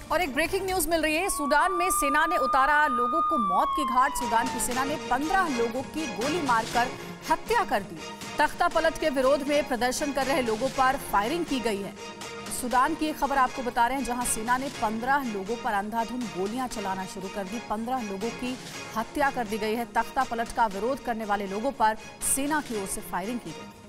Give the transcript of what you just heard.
और एक breaking news मिल रही है। सूडान में सेना ने उतारा लोगों को मौत की घाट। सूडान की सेना ने 15 लोगों की गोली मारकर हत्या कर दी। तख्ता पलट के विरोध में प्रदर्शन कर रहे लोगों पर फायरिंग की गई है। सूडान की खबर आपको बता रहे हैं, जहां सेना ने 15 लोगों पर अंधाधुंध गोलियां चलाना शुरू कर दी। 15 लोगों की हत्या कर दी गई है। तख्ता पलट का विरोध करने वाले लोगों पर सेना की ओर से फायरिंग की गई।